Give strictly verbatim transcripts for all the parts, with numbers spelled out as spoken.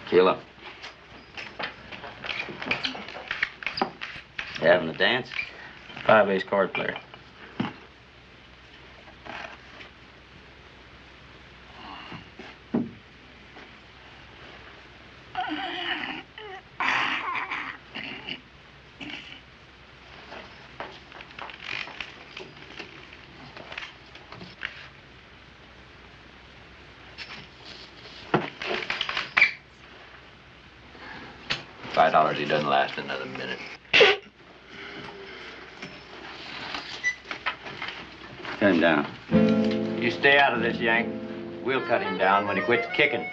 Gila. You having a dance? Five ace card player. Five dollars, he doesn't last another minute. Cut him down. You stay out of this, Yank. We'll cut him down when he quits kicking.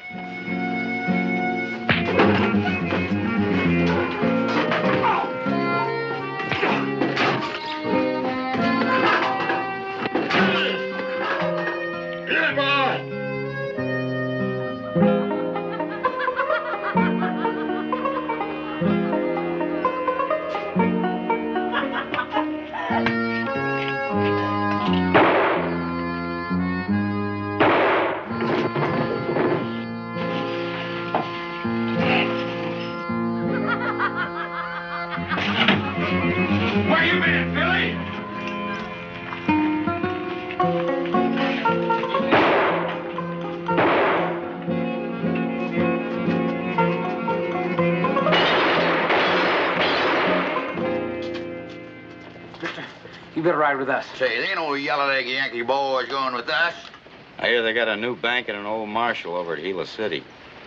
You better ride with us. Say, there ain't no Yellowleg Yankee boys going with us. I hear they got a new bank and an old marshal over at Gila City.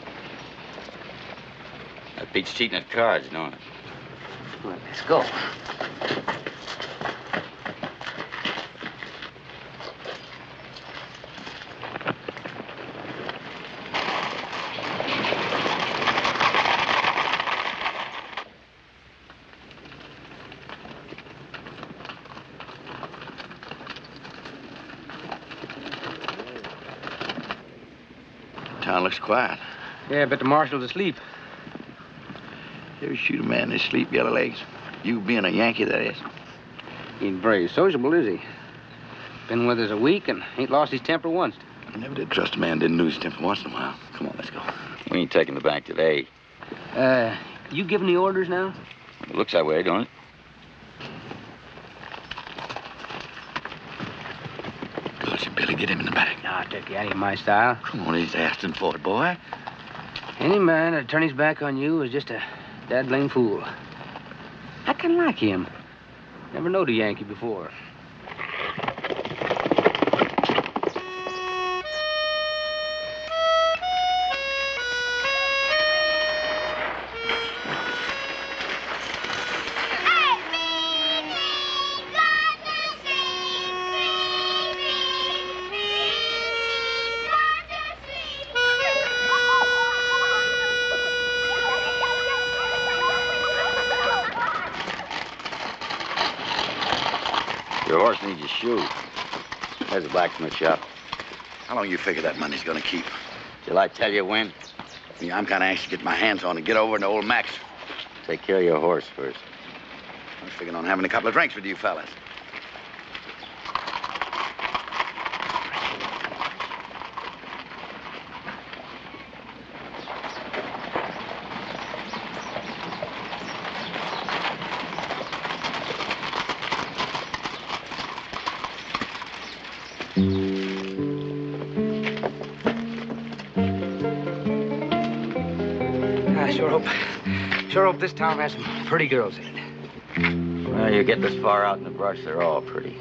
That beats cheating at cards, don't it? Well, let's go. Town looks quiet. Yeah, but the marshal's asleep. You ever shoot a man in his sleep, Yellowlegs? You being a Yankee, that is. He ain't very sociable, is he? Been with us a week and ain't lost his temper once. I never did trust a man didn't lose his temper once in a while. Come on, let's go. We ain't taking the bank today. Uh, you giving the orders now? It looks that way, don't it? Good, Billy, get him in the back. Nah, Turkey, that ain't my style. Come on, he's asking for it, boy. Any man that'd turn his back on you is just a dad-blame fool. I kind of like him. Never knowed a Yankee before. Your horse needs a shoe. There's a blacksmith shop. How long you figure that money's gonna keep? Till I tell you when? Yeah, I'm kind of anxious to get my hands on and get over to old Max. Take care of your horse first. I was figuring on having a couple of drinks with you fellas. I sure hope, sure hope this town has some pretty girls in it. Well, you get this far out in the brush, they're all pretty.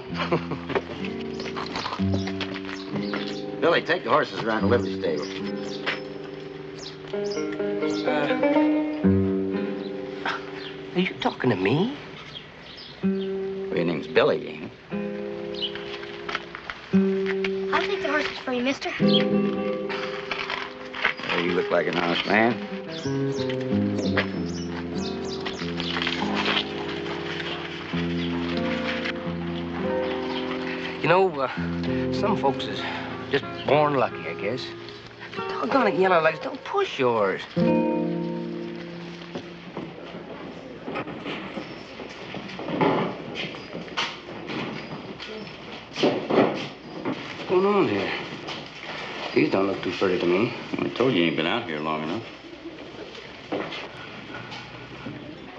Billy, take the horses around the livery stable. Uh, are you talking to me? Well, your name's Billy, ain't it? I'll take the horses for you, mister. Well, you look like an honest man. You know, uh, some folks is just born lucky, I guess. Doggone it, Yellowlegs, don't push yours. What's going on here? These don't look too pretty to me. I told you you ain't been out here long enough.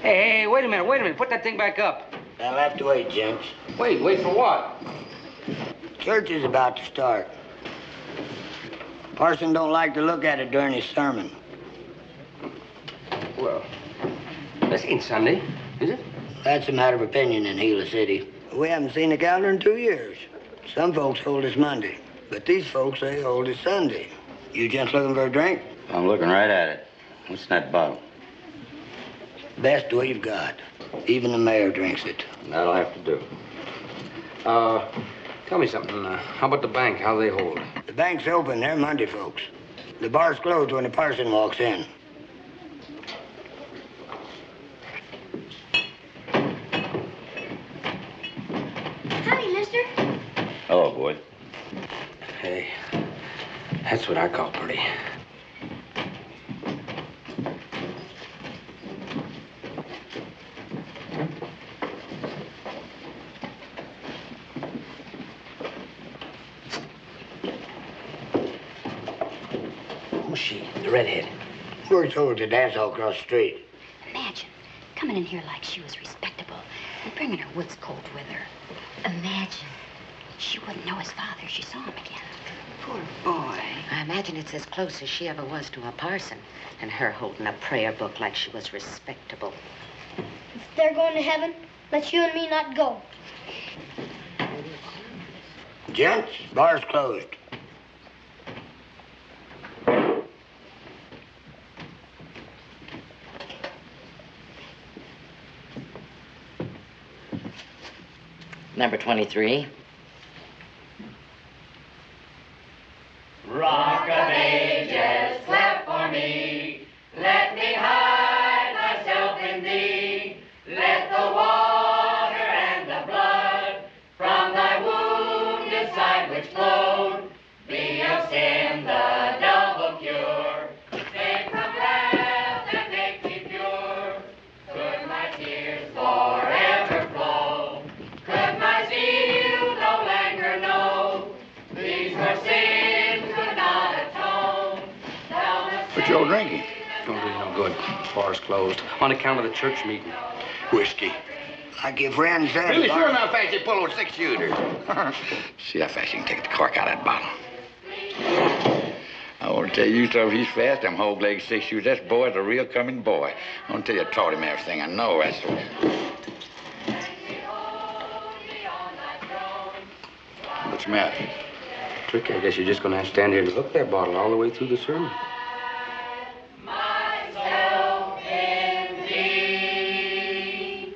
Hey, hey, wait a minute, wait a minute. Put that thing back up. I'll have to wait, gents. Wait, wait for what? Church is about to start. Parson don't like to look at it during his sermon. Well, this ain't Sunday, is it? That's a matter of opinion in Gila City. We haven't seen the calendar in two years. Some folks hold it's Monday, but these folks, they hold it's Sunday. You gents looking for a drink? I'm looking right at it. What's in that bottle? Best we've got. Even the mayor drinks it. That'll have to do. Uh, tell me something. Uh, how about the bank? How they hold? The bank's open. They're Monday folks. The bar's closed when the parson walks in. Howdy, mister. Oh, boy. Hey, that's what I call pretty. Who's she? The redhead. We're told to dance all across the street. Imagine coming in here like she was respectable and bringing her woods coat with her. Imagine. She wouldn't know his father if she saw him again. Poor boy. I imagine it's as close as she ever was to a parson, and her holding a prayer book like she was respectable. If they're going to heaven, let you and me not go. Gents, bar's closed. Number twenty-three. Rock of ages, clap for me. Let me hide myself in thee. Let the water and the blood from thy wounded side which flowed be of sin the double cure. Save from wrath and make me pure. Could my tears forever flow? Could my zeal no longer know? These were sins could not atone. What y'all drinking? Don't do you no good. Bar's closed. On account of the church meeting. Whiskey. Like your friend said. Really bar- sure enough fast you pull those six shooters. See how fast you can take the cork out of that bottle. I want to tell you stuff. He's fast. Them whole leg six shooters. This boy's a real coming boy. I want to tell you, I taught him everything I know. That's the What's the matter? Tricky, I guess you're just gonna have to stand here and look that bottle all the way through the sermon. myself in thee.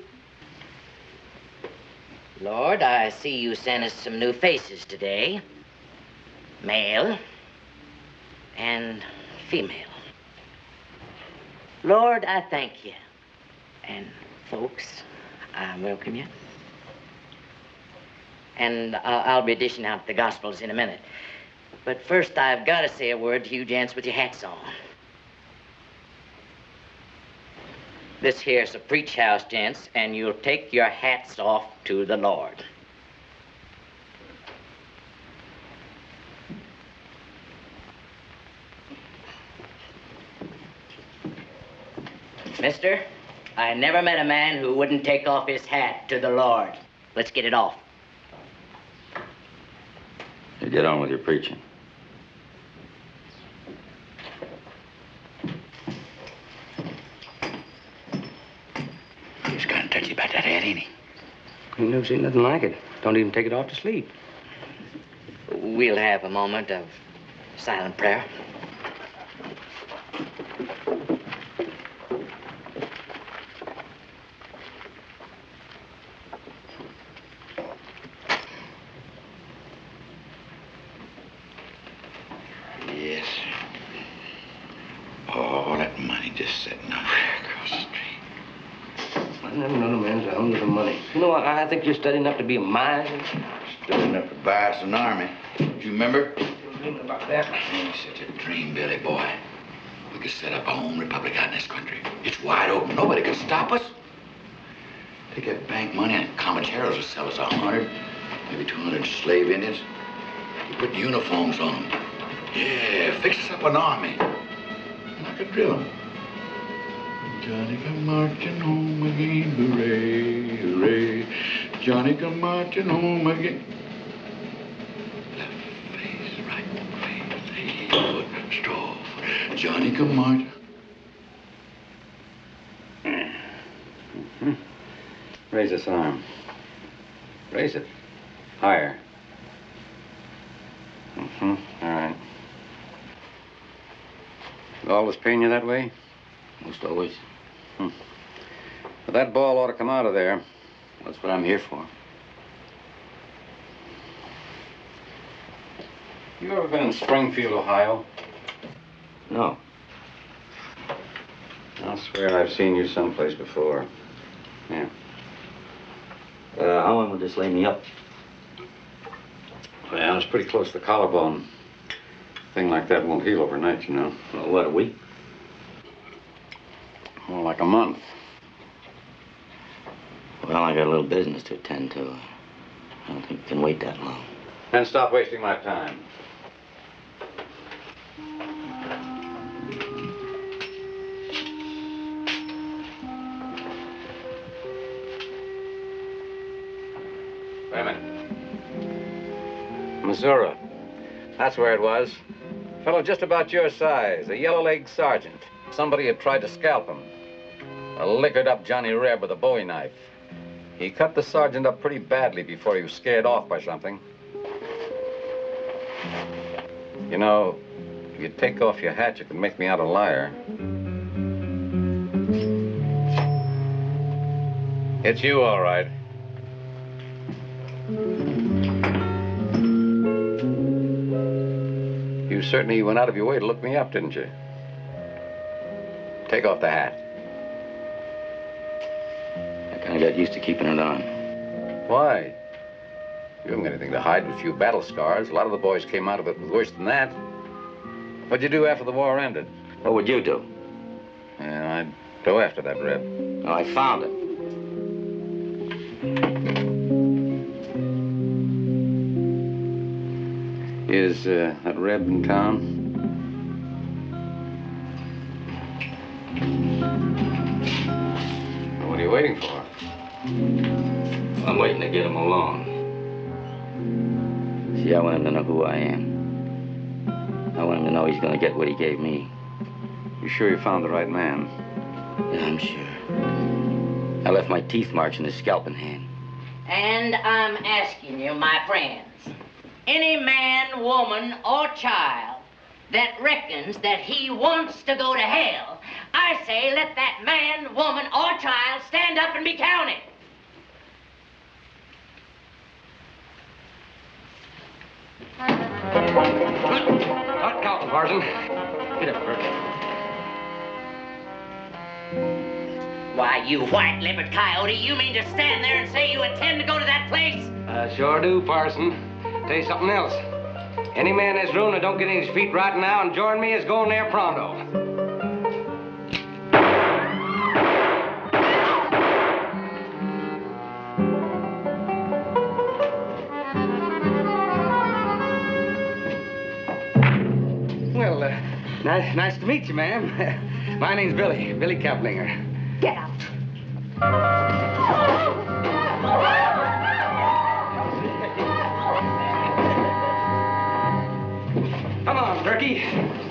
Lord, I see you sent us some new faces today. Male and female. Lord, I thank you. And folks, I welcome you. And uh, I'll be dishing out the Gospels in a minute. But first, I've got to say a word to you gents with your hats on. This here's a preach house, gents, and you'll take your hats off to the Lord. Mister, I never met a man who wouldn't take off his hat to the Lord. Let's get it off. You get on with your preaching. He's kind of touchy about that hat, ain't he? You've never seen nothing like it. Don't even take it off to sleep. We'll have a moment of silent prayer. Yes. All that money just sitting up there across the street. I never known a man so hungry for money. You know, I, I think you're studying up to be a miser. Studying up to buy us an army. Do you remember? Dreaming about that. Ain't such a dream, Billy boy. We could set up our own republic out in this country. It's wide open. Nobody can stop us. Take that bank money and commissarios will sell us a hundred, maybe two hundred slave Indians. We put uniforms on them. Yeah, fix us up an army. And I could drill them. Johnny come marching home again, hooray, hooray. Johnny come marching home again. Left face, right face, foot, stroke. Johnny come marching. Mm-hmm. Raise this arm. Raise it. Higher. Mm-hmm. All right. Always pain you that way? Most always. Hmm. But that ball ought to come out of there. That's what I'm here for. You ever been in Springfield, Ohio? No. I'll swear I've seen you someplace before. Yeah. Uh, how long will this lay me up? Well, it's pretty close to the collarbone. A thing like that won't heal overnight, you know. Well, what, a week? More like a month. Well, I got a little business to attend to. I don't think we can wait that long. Then stop wasting my time. Wait a minute. Missouri. That's where it was. Fellow just about your size, a Yellowleg sergeant. Somebody had tried to scalp him. A liquored up Johnny Reb with a bowie knife. He cut the sergeant up pretty badly before he was scared off by something. You know, if you take off your hat, you can make me out a liar. It's you, all right. You certainly went out of your way to look me up, didn't you? Take off the hat. I kind of got used to keeping it on. Why? You haven't got anything to hide but a few battle scars. A lot of the boys came out of it with worse than that. What'd you do after the war ended? What would you do? Yeah, I'd go after that Reb. Oh, I found him. Is uh, that Reb in town? What are you waiting for? I'm waiting to get him along. See, I want him to know who I am. I want him to know he's gonna get what he gave me. You sure you found the right man? Yeah, I'm sure. I left my teeth marks in his scalping hand. And I'm asking you, my friends, any man, woman, or child that reckons that he wants to go to hell, I say let that man, woman, or child stand up and be counted. Not counting, Parson. Get up, Turk. Why, you white-livered coyote, you mean to stand there and say you intend to go to that place? I sure do, Parson. Tell you something else. Any man in this room that don't get his feet right now and join me is going there pronto. Well, uh, nice, nice to meet you, ma'am. My name's Billy, Billy Keplinger. Get out. Come on, Turkey.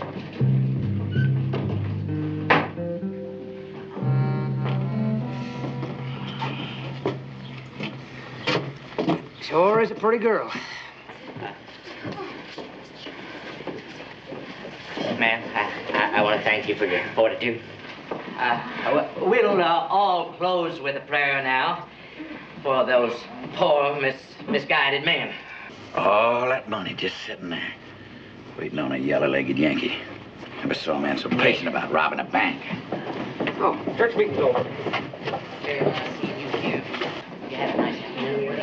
Sure is a pretty girl. Ma'am, I, I, I want to thank you for your fortitude. Uh, we'll uh, all close with a prayer now for those poor, mis misguided men. All that money just sitting there, waiting on a yellow-legged Yankee. Never saw a man so patient about robbing a bank. Oh, Turk's meeting's over. Very nice seeing you here. You have a nice afternoon.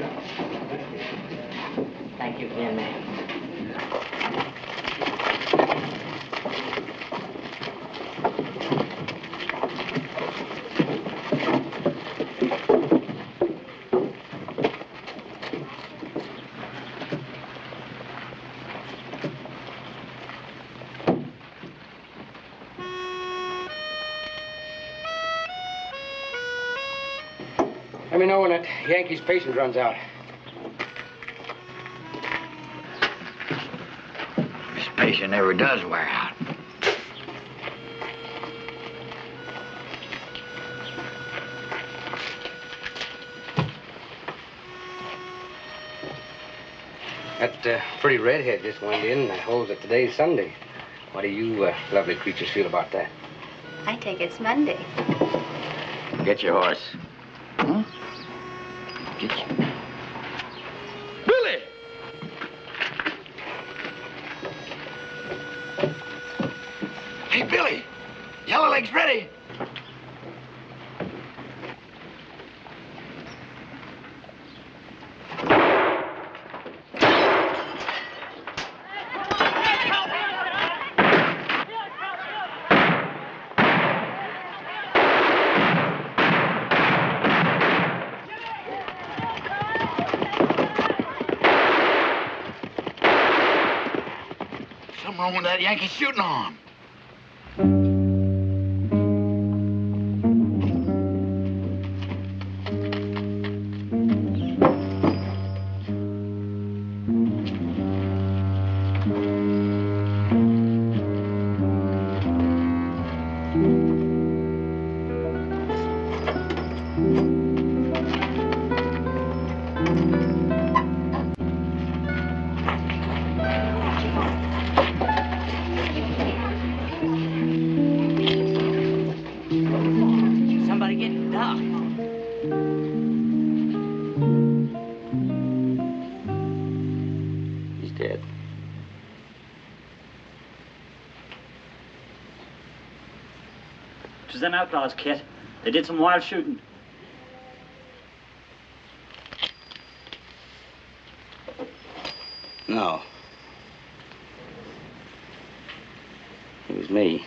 Thank you again, ma'am. Let me know when that Yankee's patience runs out. This patient never does wear out. That uh, pretty redhead just went in and holds that today's Sunday. What do you uh, lovely creatures feel about that? I think it's Monday. Get your horse. Huh? Get you. Billy! Hey, Billy! Yellowleg's ready. Something wrong with that Yankee shooting arm. Them outlaws, Kit. They did some wild shooting. No. It was me.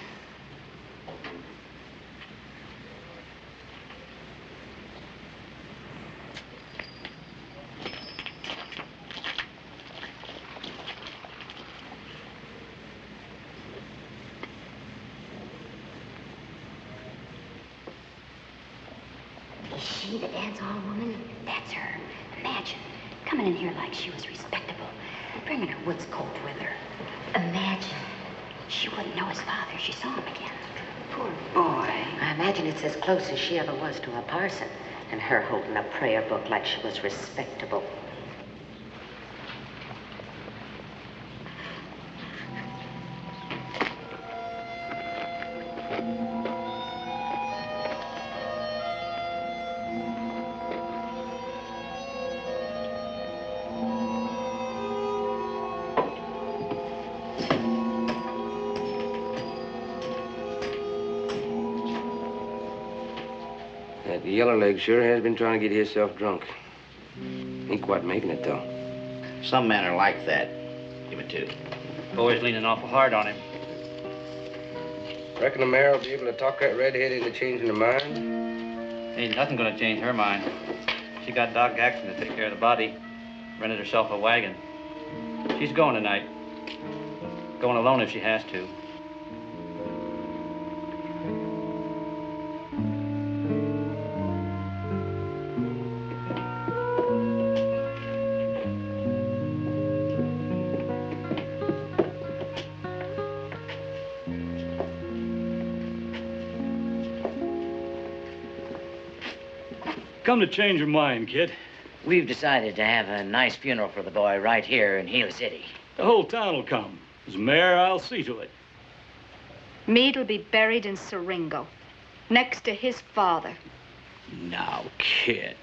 She, the dance-hall woman, that's her. Imagine, coming in here like she was respectable, bringing her woods coat with her. Imagine, she wouldn't know his father if she saw him again. Poor boy. I imagine it's as close as she ever was to a parson, and her holding a prayer book like she was respectable. That Yellowleg sure has been trying to get himself drunk. Ain't quite making it, though. Some men are like that. Give it to. Boy's leaning awful hard on him. Reckon the mayor will be able to talk that redhead into changing her mind? Ain't nothing gonna change her mind. She got Doc Jackson to take care of the body. Rented herself a wagon. She's going tonight. Going alone if she has to. Come to change your mind, Kit. We've decided to have a nice funeral for the boy right here in Gila City. The whole town will come. As mayor, I'll see to it. Mead'll be buried in Siringo, next to his father. Now, Kit.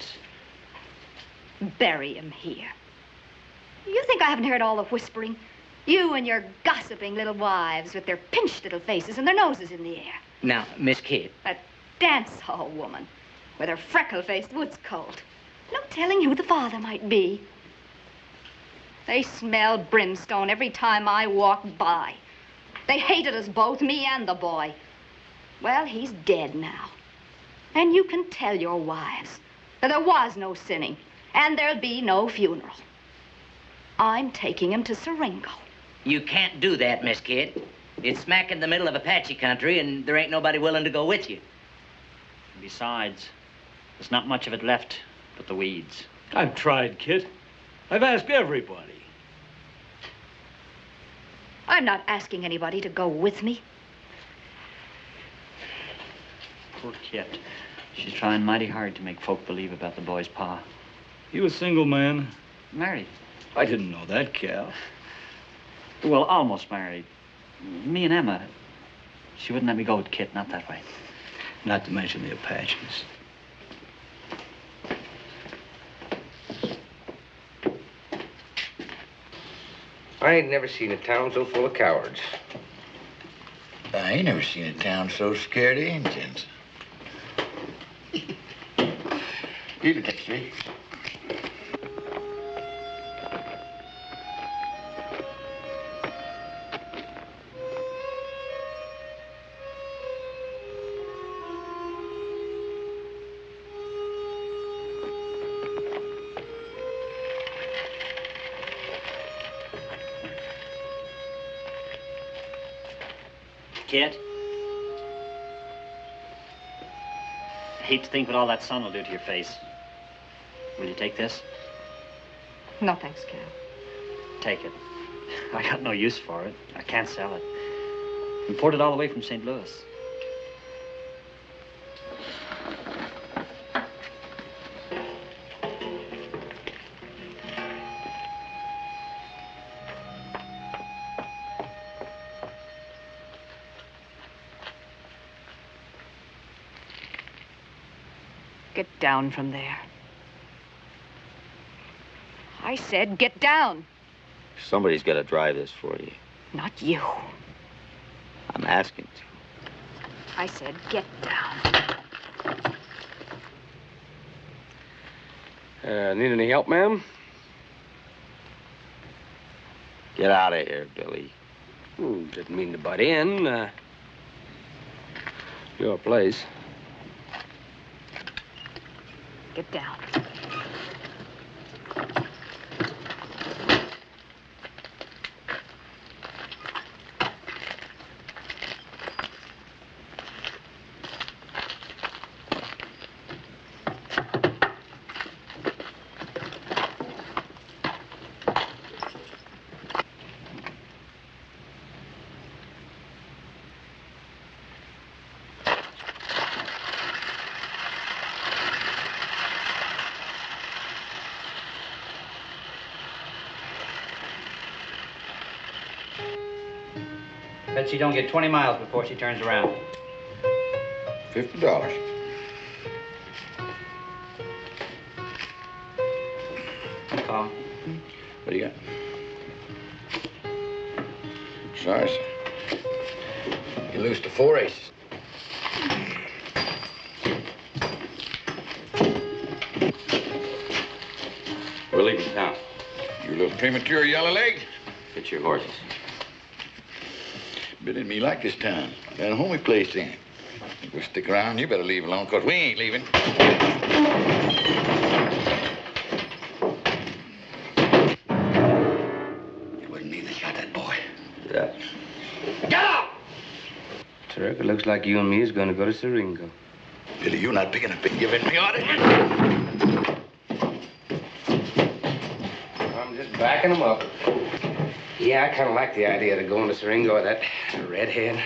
Bury him here. You think I haven't heard all the whispering? You and your gossiping little wives with their pinched little faces and their noses in the air. Now, Miss Kit. That dance hall woman with her freckle-faced woods colt. No telling who the father might be. They smell brimstone every time I walk by. They hated us both, me and the boy. Well, he's dead now. And you can tell your wives that there was no sinning, and there'll be no funeral. I'm taking him to Siringo. You can't do that, Miss Kit. It's smack in the middle of Apache country, and there ain't nobody willing to go with you. Besides, there's not much of it left but the weeds. I've tried, Kit. I've asked everybody. I'm not asking anybody to go with me. Poor Kit. She's trying mighty hard to make folk believe about the boy's pa. You a single man? Married. I didn't know that, Cal. Well, almost married. Me and Emma. She wouldn't let me go with Kit, not that way. Not to mention the Apaches. I ain't never seen a town so full of cowards. I ain't never seen a town so scared of Indians. Eat it, see? Kit? I hate to think what all that sun will do to your face. Will you take this? No, thanks, Cal. Take it. I got no use for it. I can't sell it. Imported all the way from Saint Louis. Get down from there. I said get down. Somebody's got to drive this for you. Not you. I'm asking to. I said get down. Uh, need any help, ma'am? Get out of here, Billy. Hmm, didn't mean to butt in. Uh, your place. Get down. Bet she don't get twenty miles before she turns around. Fifty dollars. Call. What do you got? Sorry, sir. You lose to four aces. We're leaving town. You a little premature, Yellowleg? Get your horses. Billy and me like this town. Got a homey place in it. If we stick around, you better leave alone, because we ain't leaving. It wasn't me that shot that boy. Yeah. Get out! Turk, it looks like you and me is going to go to Siringo. Billy, you're not picking up and giving me orders. I'm just backing him up. Yeah, I kind of like the idea of going to Siringo with that redhead.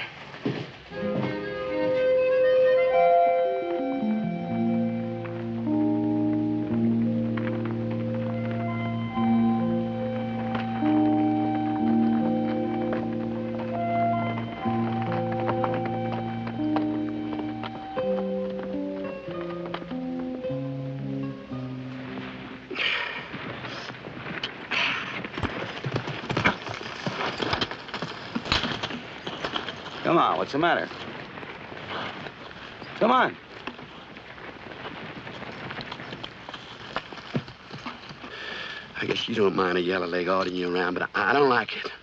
Come on, what's the matter? Come on. I guess you don't mind a Yellowleg ordering you around, but I, I don't like it.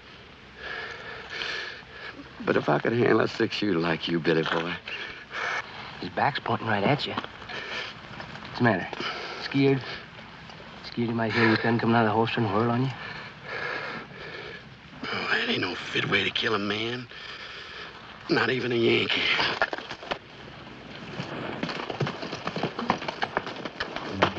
But if I could handle a six-shooter like you, Billy boy. His back's pointing right at you. What's the matter? Scared? Scared you might hear your gun coming out of the holster and whirl on you? Oh, that ain't no fit way to kill a man. Not even a Yankee.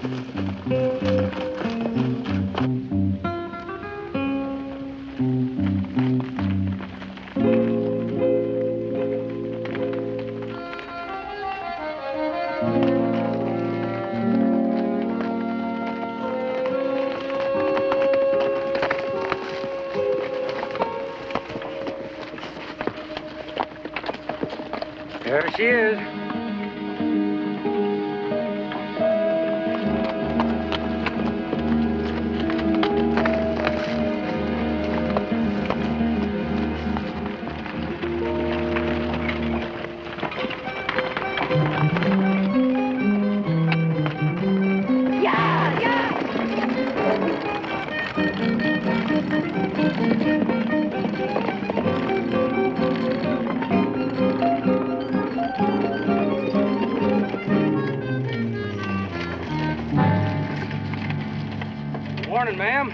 There she is. Morning, ma'am.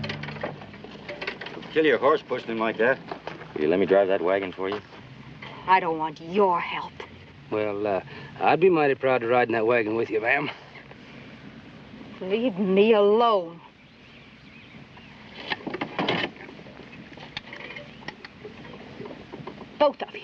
Kill your horse pushing him like that. Will you let me drive that wagon for you? I don't want your help. Well, uh, I'd be mighty proud to ride in that wagon with you, ma'am. Leave me alone. Both of you.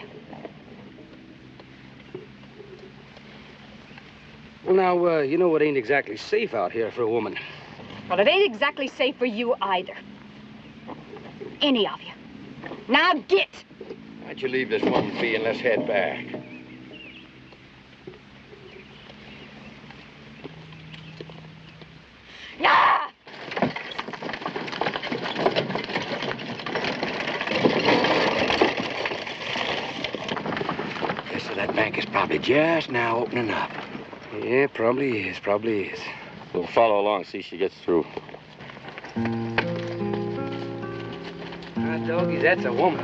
Well, now, uh, you know it ain't exactly safe out here for a woman. Well, it ain't exactly safe for you either. Any of you. Now get! Why don't you leave this woman be and let's head back? Yeah! Guess so that bank is probably just now opening up. Yeah, probably is, probably is. We'll follow along, see if she gets through. Ah, doggies, that's a woman.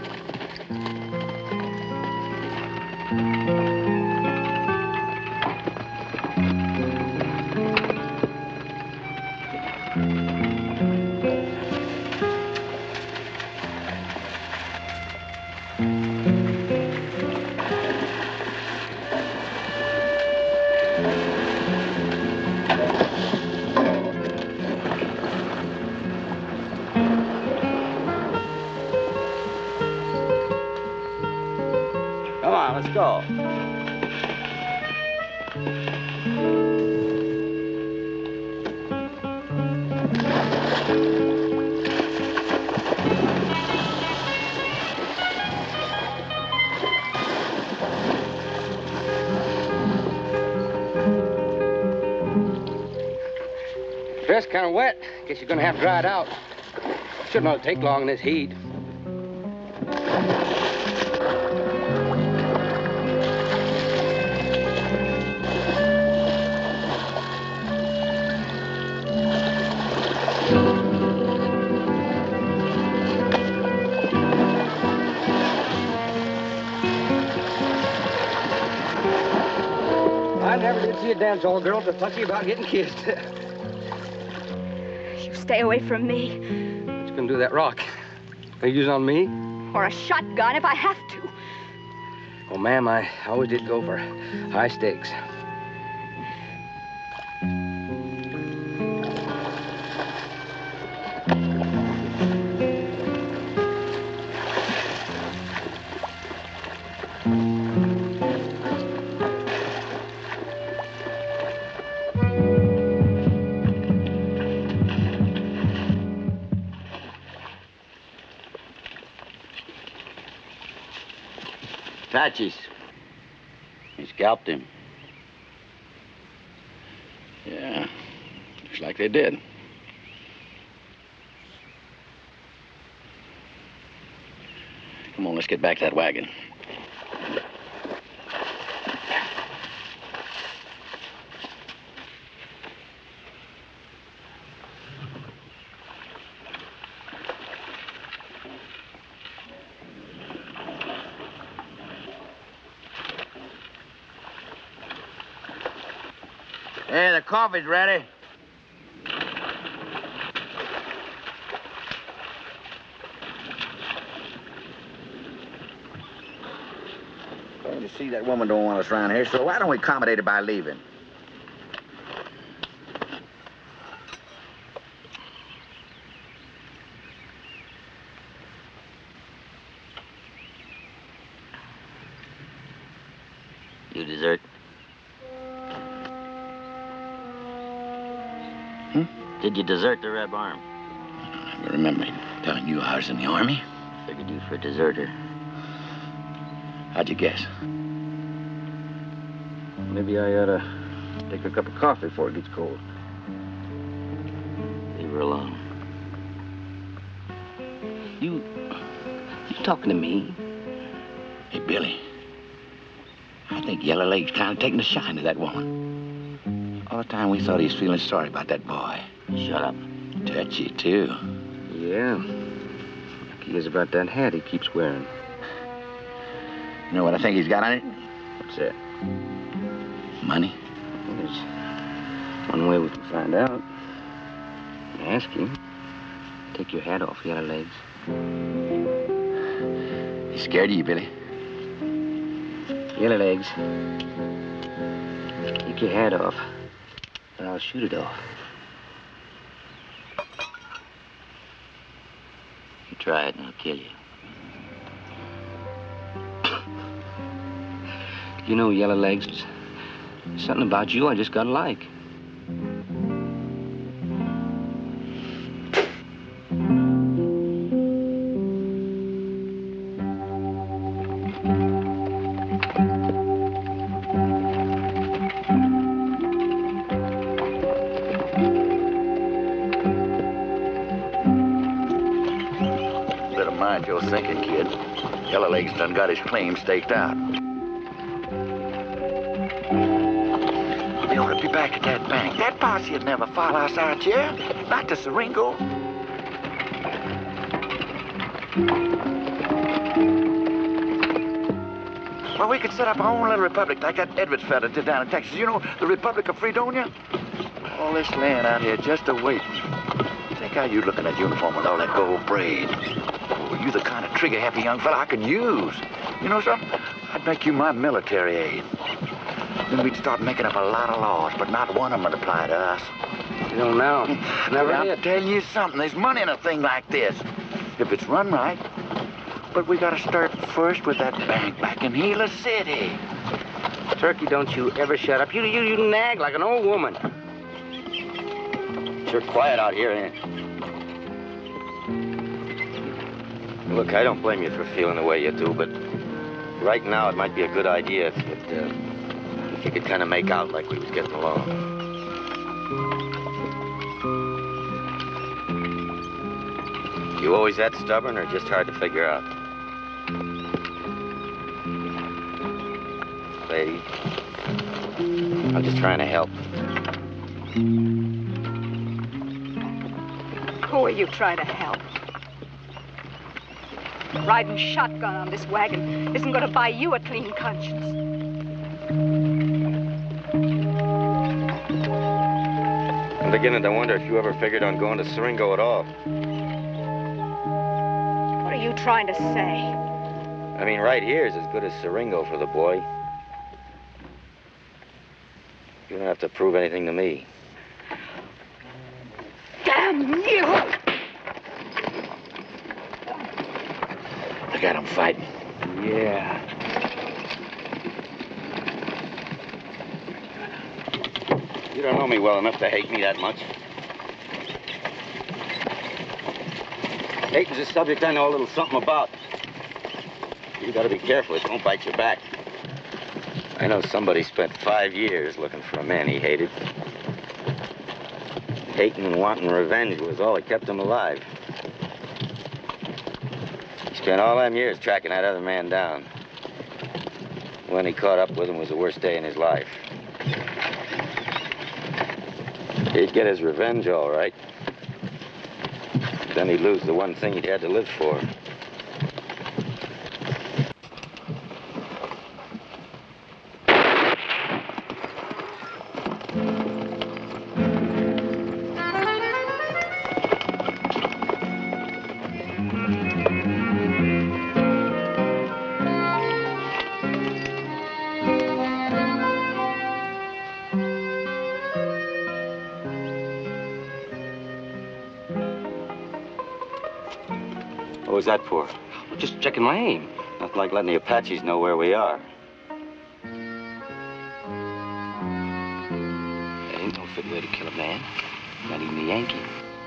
Let's go. Dress kind of wet. Guess you're gonna have to dry it out. Shouldn't ought to take long in this heat. I never did see a dance hall girl so fussy about getting kissed. You stay away from me. What's gonna do that rock? Gonna use it on me? Or a shotgun if I have to. Oh, ma'am, I always did go for high stakes. Apaches. He scalped him. Yeah, looks like they did. Come on, let's get back to that wagon. Hey, the coffee's ready. Well, you see, that woman don't want us around here, so why don't we accommodate her by leaving? You desert? Hmm? Did you desert the Reb Army? I remember telling you I was in the Army. Figured you for a deserter. How'd you guess? Maybe I ought to take a cup of coffee before it gets cold. Leave her alone. You... you talking to me? Hey, Billy. I think Yellowleg's kind of taking a shine to that woman. All the time we thought he was feeling sorry about that boy. Shut up. Touchy, too. Yeah. Like he is about that hat he keeps wearing. You know what I think he's got on it? What's that? Money. Well, there's one way we can find out. Ask him. Take your hat off, Yellowlegs. He's scared of you, Billy. Yellowlegs. Take your hat off, or I'll shoot it off. You try it and I'll kill you. You know, Yellowlegs, there's something about you I just gotta like. Better mind your thinking, kid. Yellowleg's done got his claim staked out. We ought to be back at that bank. That posse would never follow us out here. Not to Siringo. Well, we could set up our own little republic like that Edwards fella did down in Texas. You know, the Republic of Fredonia? All this land out here just a-waiting. Think how you look in that uniform with all that gold braid. Oh, you the kind of trigger-happy young fella I can use. You know something? I'd make you my military aide. Then we'd start making up a lot of laws, but not one of them would apply to us. You don't know. Never I'm did. telling you something. There's money in a thing like this. If it's run right. But we gotta start first with that bank back in Gila City. Turkey, don't you ever shut up. You, you, you nag like an old woman. Sure quiet out here, ain't it? Look, I don't blame you for feeling the way you do, but right now it might be a good idea if you'd, uh, if you could kind of make out like we was getting along. You always that stubborn or just hard to figure out? Lady, I'm just trying to help. Who are you trying to help? Riding shotgun on this wagon isn't going to buy you a clean conscience. I'm beginning to wonder if you ever figured on going to Siringo at all. What are you trying to say? I mean, right here is as good as Siringo for the boy. You don't have to prove anything to me. Damn you! Look at him fighting. Yeah. You don't know me well enough to hate me that much. Hating's a subject I know a little something about. You gotta be careful, it won't bite your back. I know somebody spent five years looking for a man he hated. Hating and wanting revenge was all that kept him alive. He spent all them years tracking that other man down. When he caught up with him was the worst day in his life. He'd get his revenge all right. Then he'd lose the one thing he'd had to live for. What was that for? Well, just checking my aim. Nothing like letting the Apaches know where we are. fit way to kill a man. Not even a Yankee.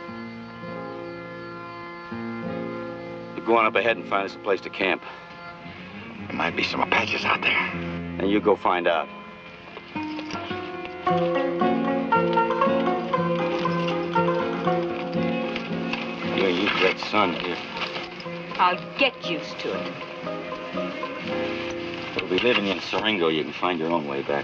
You go on up ahead and find us a place to camp. There might be some Apaches out there. And you go find out. You're used to that sun here. I'll get used to it. You'll be living in Siringo. You can find your own way back.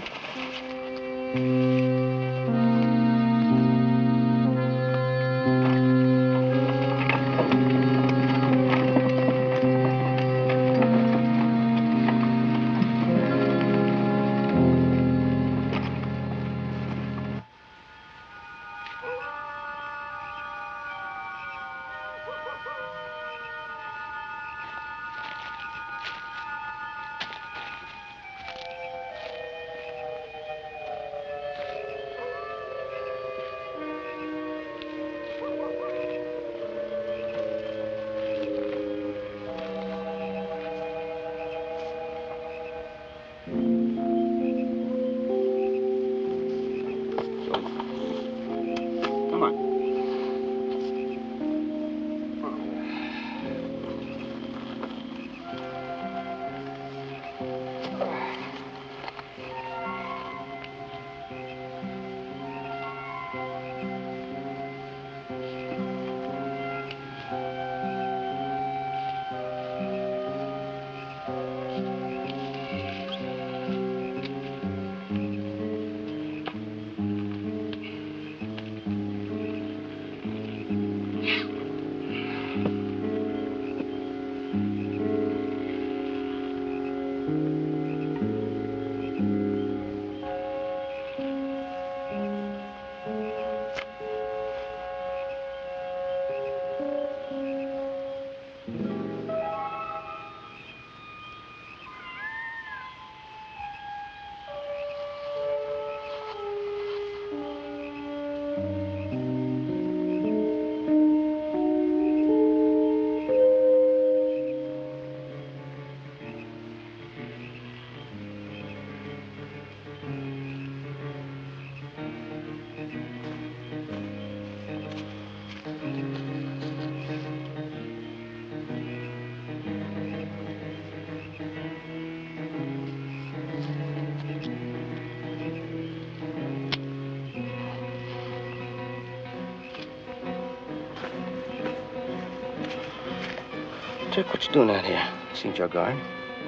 Turk, what you doing out here? Seems your guard.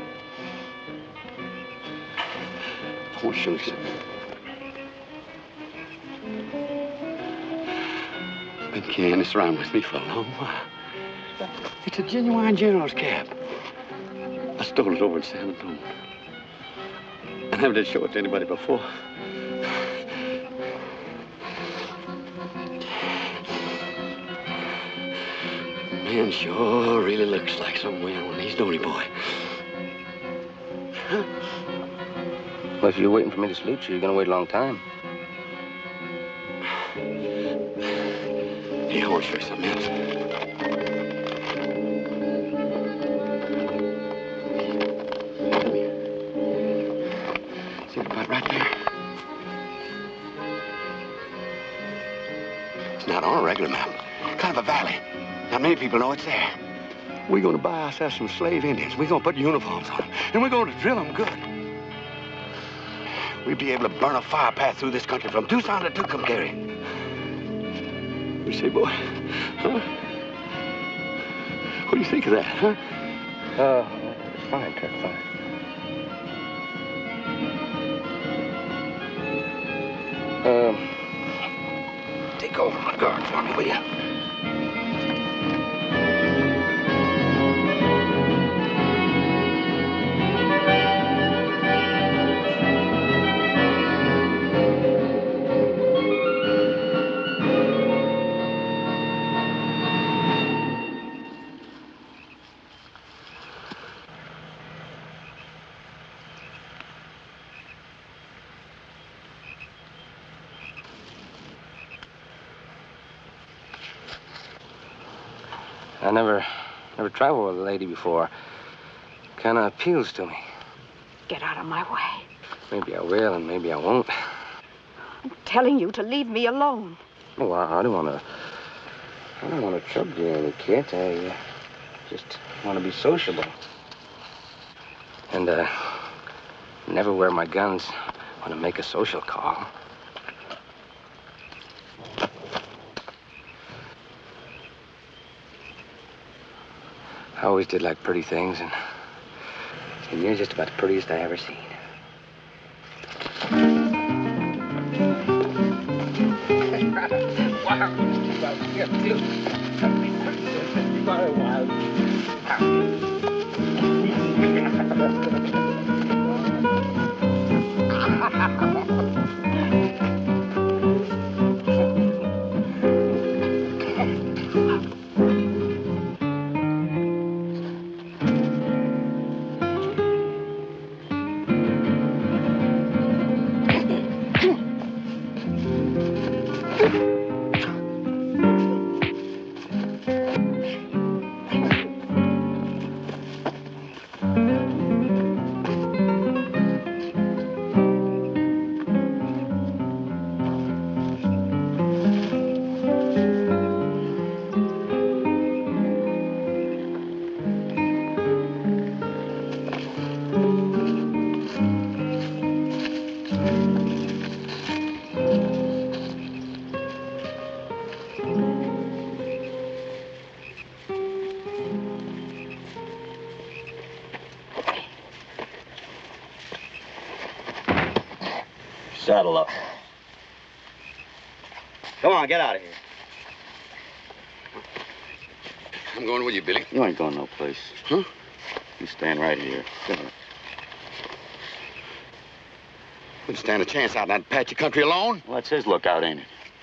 I want to show you something. I've been carrying this around with me for a long while. It's a genuine general's cap. I stole it over in San Antonio. I never did show it to anybody before. Man sure really looks like some man when he's Donny boy. Huh? Well, if you're waiting for me to salute you, you're gonna wait a long time. Hey, I want to show you something else. Come here. See the spot right there? It's not on a regular map. Kind of a valley. Not many people know it's there. We're going to buy ourselves some slave Indians. We're going to put uniforms on them. And we're going to drill them good. We'll be able to burn a fire path through this country from Tucson to Tucumcari. You say, boy? Huh? What do you think of that, huh? Uh, fine, Turk, fine. Um, take over my guard for me, will you? I never, never traveled with a lady before. Kind of appeals to me. Get out of my way. Maybe I will, and maybe I won't. I'm telling you to leave me alone. Oh, I, I don't want to... I don't want to trouble you any, Kit. I uh, just want to be sociable. And, uh, never wear my guns when I make a social call. I always did like pretty things, and, and you're just about the prettiest I ever seen. Saddle up. Come on, get out of here. I'm going with you, Billy. You ain't going no place. Huh? You stand right here. Come on. Wouldn't stand a chance out in that Apache country alone. Well, that's his lookout, ain't it?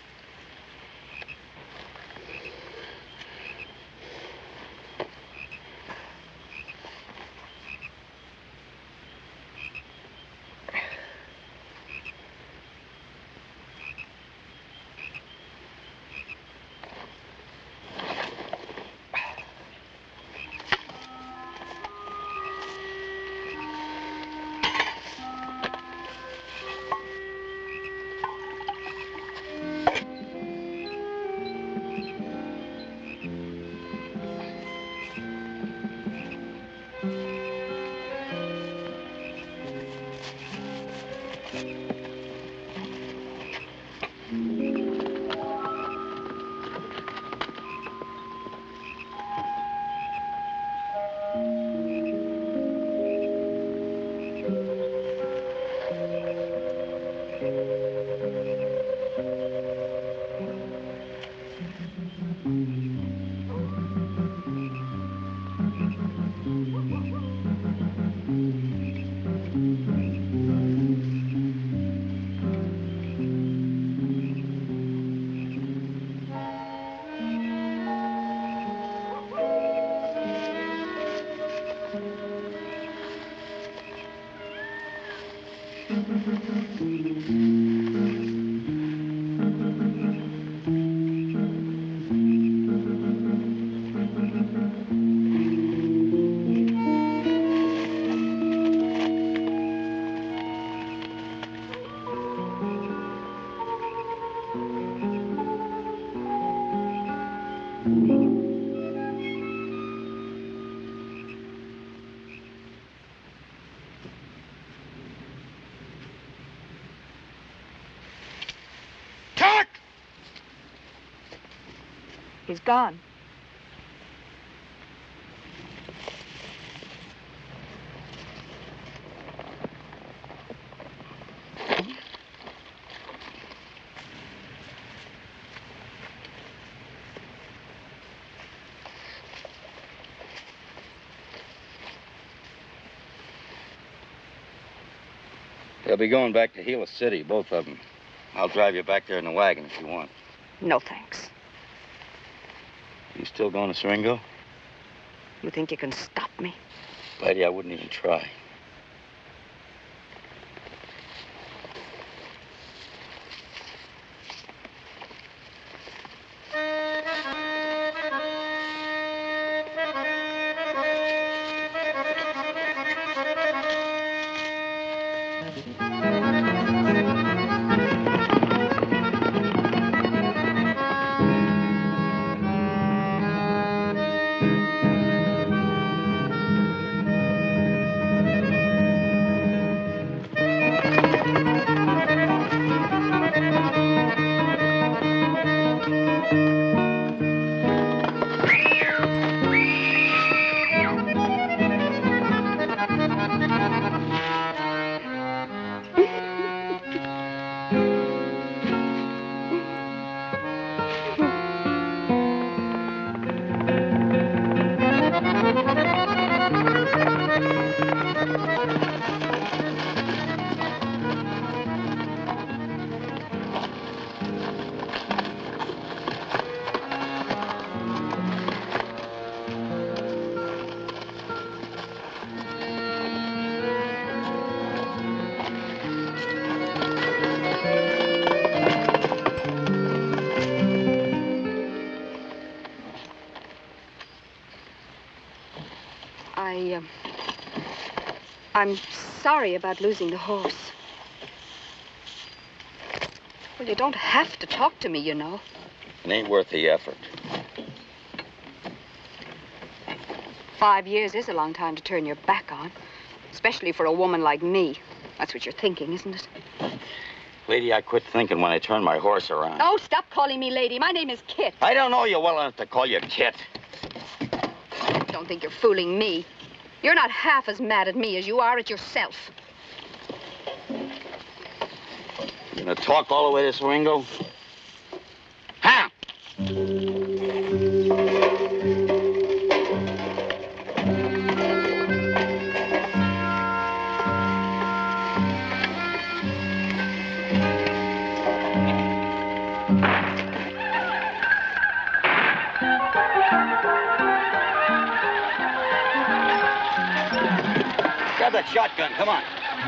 He's gone. They'll be going back to Gila City, both of them. I'll drive you back there in the wagon if you want. No, thanks. You still going to Siringo? You think you can stop me? Lady, I wouldn't even try. I'm sorry about losing the horse. Well, you don't have to talk to me, you know. It ain't worth the effort. Five years is a long time to turn your back on, especially for a woman like me. That's what you're thinking, isn't it? Lady, I quit thinking when I turned my horse around. Oh, stop calling me lady. My name is Kit. I don't know you well enough to call you Kit. Don't think you're fooling me. You're not half as mad at me as you are at yourself. You gonna talk all the way to Siringo? Ha! Grab that shotgun, come on.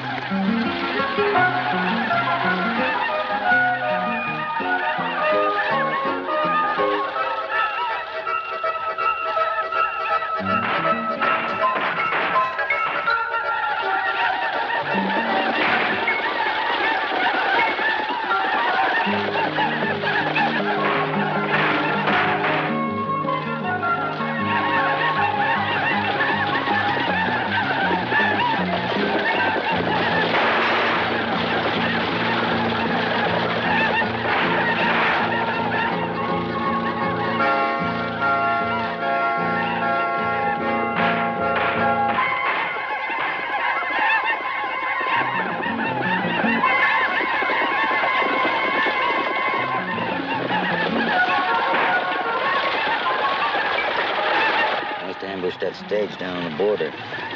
That stage down on the border.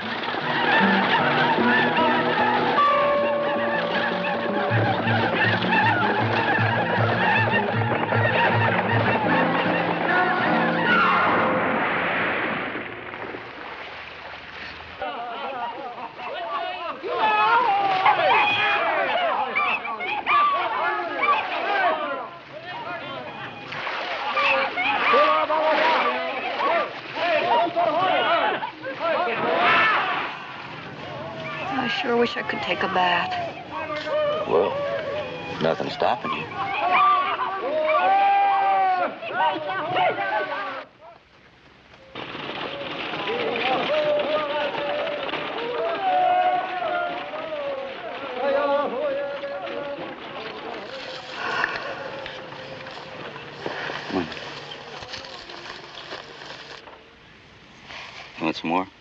I sure wish I could take a bath. Well, nothing's stopping you. Come on. You want some more?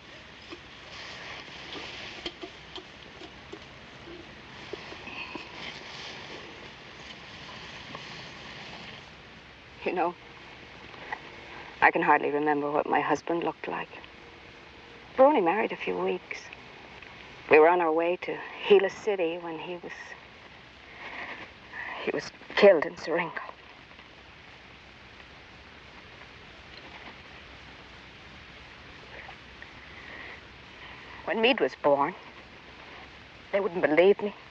You know, I can hardly remember what my husband looked like. We were only married a few weeks. We were on our way to Gila City when he was... he was killed in Siringo. When Meade was born, they wouldn't believe me.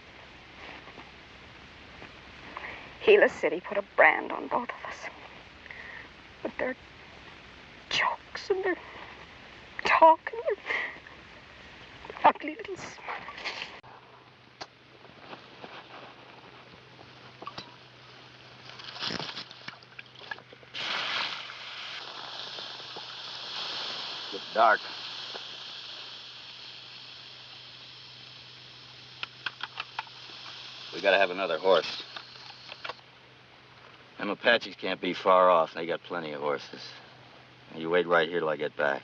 Gila City put a brand on both of us. With their jokes and their talk and their ugly little smiles. It's dark. We gotta have another horse. Them Apaches can't be far off. They got plenty of horses. You wait right here till I get back.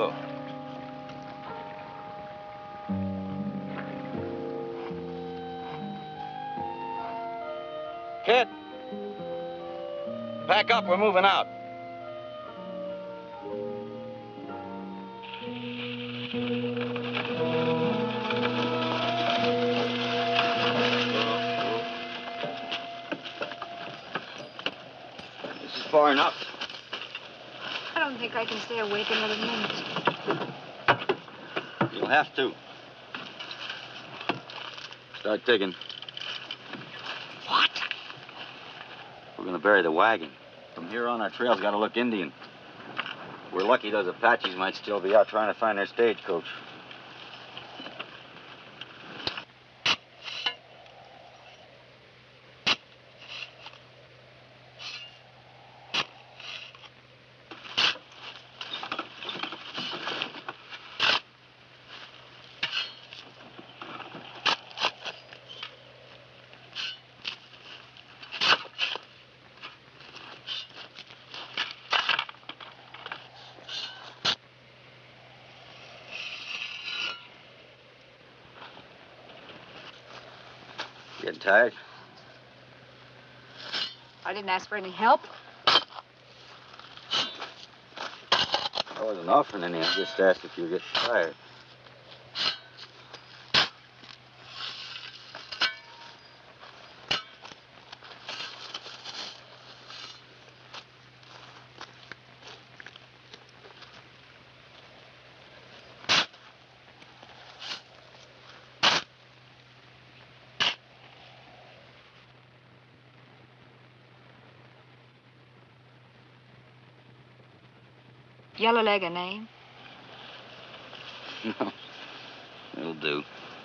Look. Kid! Pack up, we're moving out. This is far enough. I don't think I can stay awake another minute. You'll have to. Start digging. What? We're gonna bury the wagon. From here on, our trail's gotta look Indian. We're lucky those Apaches might still be out trying to find their stagecoach. Getting tired? I didn't ask for any help. I wasn't offering any. I just asked if you were getting tired. Yellowleg a name? No. It'll do.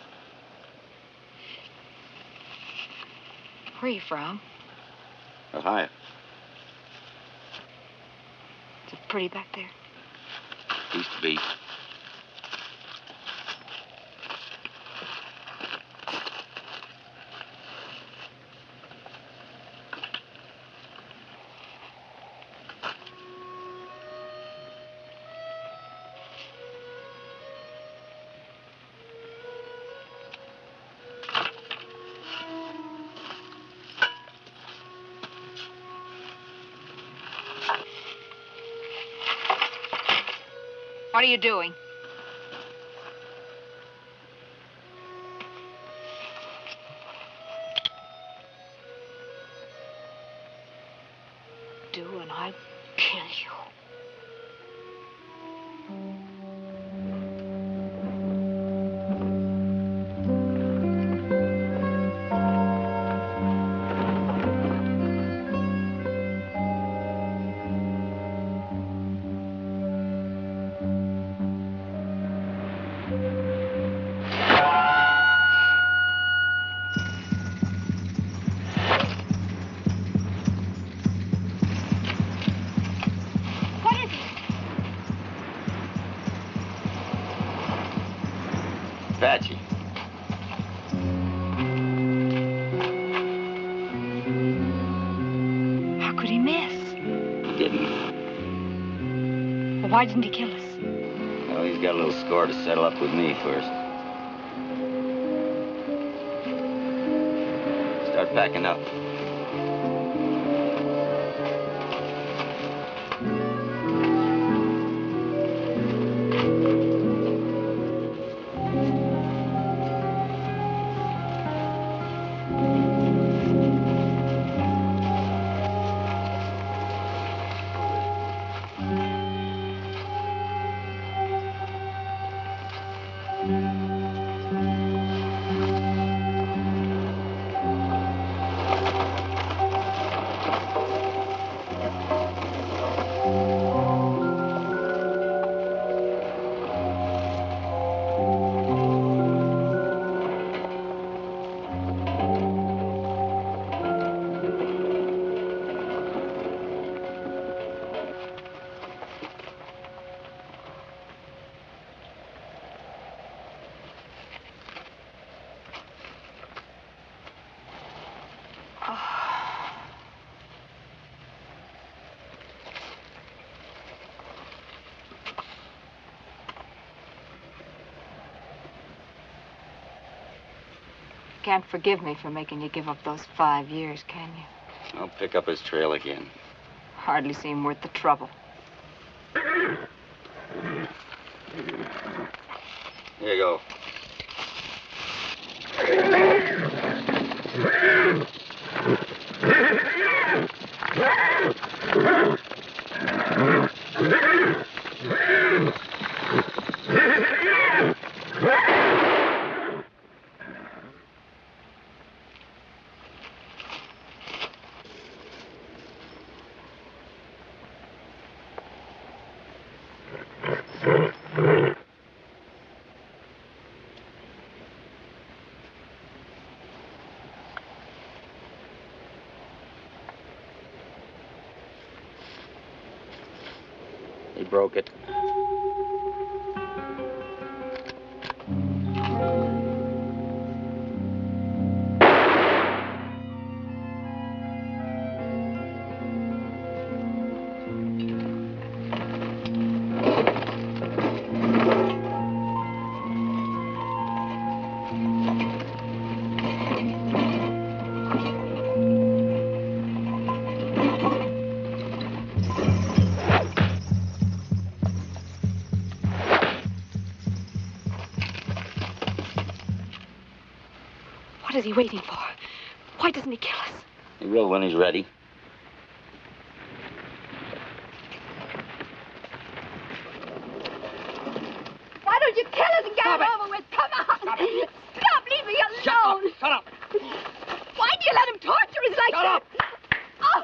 Where are you from? Ohio. Is it pretty back there? Used to be. What are you doing? Do and I'll kill you. Apache. How could he miss? He didn't. Well, why didn't he kill us? Well, he's got a little score to settle up with me first. Start packing up. can't forgive me for making you give up those five years, can you? I'll pick up his trail again. Hardly seem worth the trouble. Here you go. He broke it. What is he waiting for? Why doesn't he kill us? He will when he's ready. Why don't you kill us and get it over with? Come on! Stop, Stop leave me alone! Shut up! Shut up! Why do you let him torture us like Shut that? up! Oh!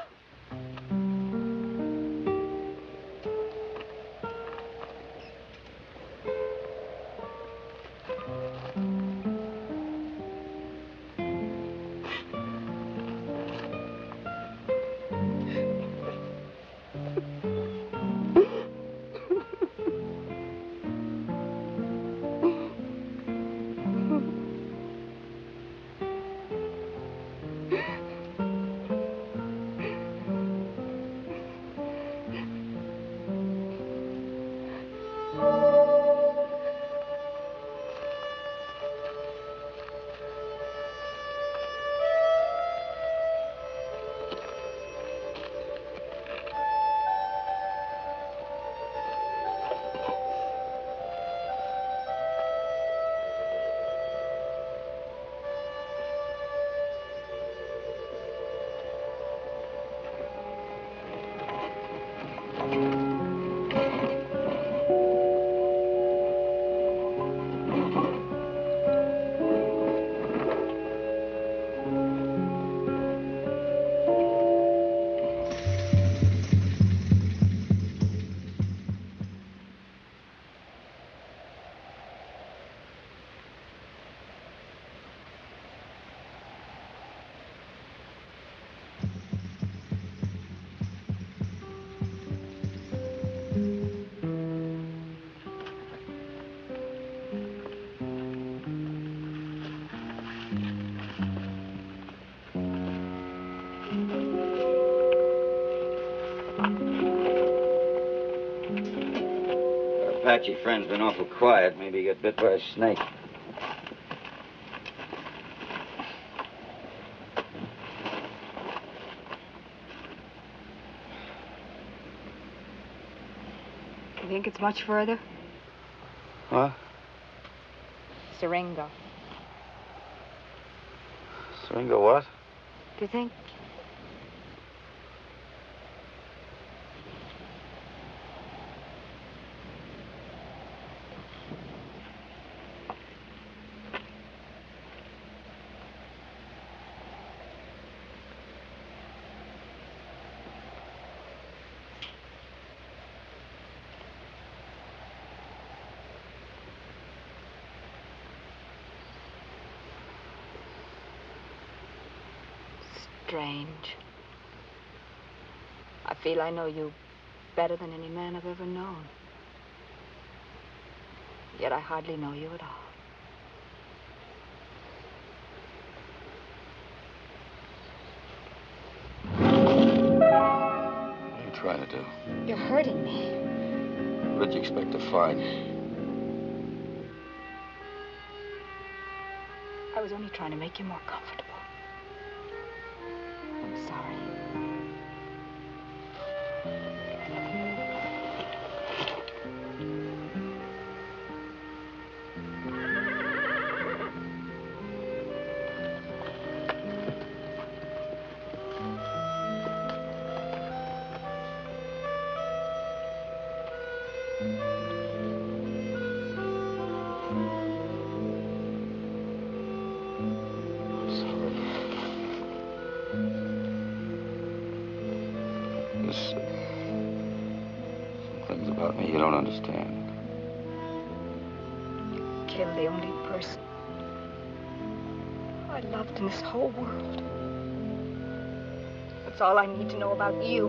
Apache friend's been awful quiet. Maybe he got bit by a snake. You think it's much further? What? Siringo. Siringo what? Do you think? Strange. I feel I know you better than any man I've ever known. Yet I hardly know you at all. What are you trying to do? You're hurting me. What did you expect to find? I was only trying to make you more comfortable. I'm sorry. About me you don't understand. Killed the only person I loved in this whole world. That's all I need to know about you.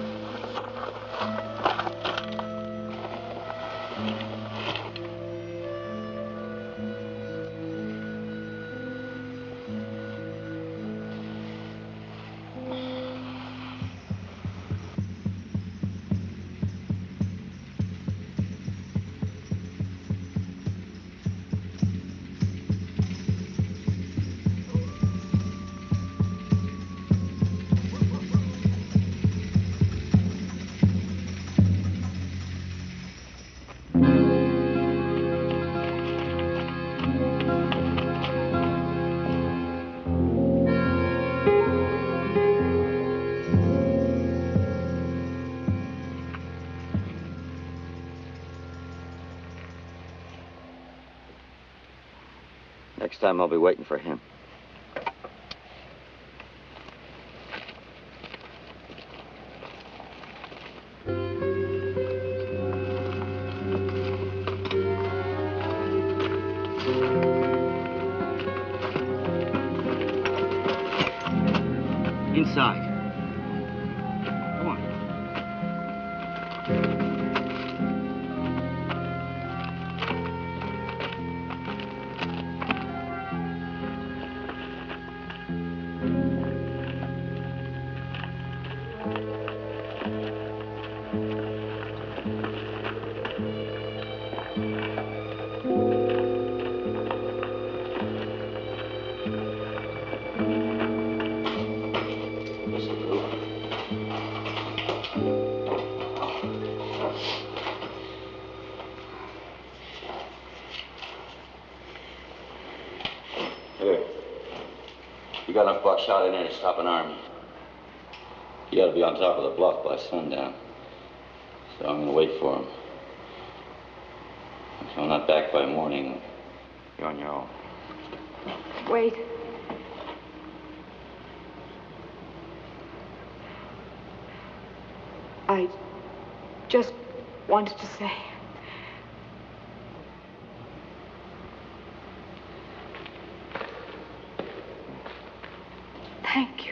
Next time I'll be waiting for him. Inside. Go on. Got enough buckshot in there to stop an army. You gotta be on top of the bluff by sundown. So I'm gonna wait for him. If I'm not back by morning, you're on your own. Wait. I just wanted to say. Thank you.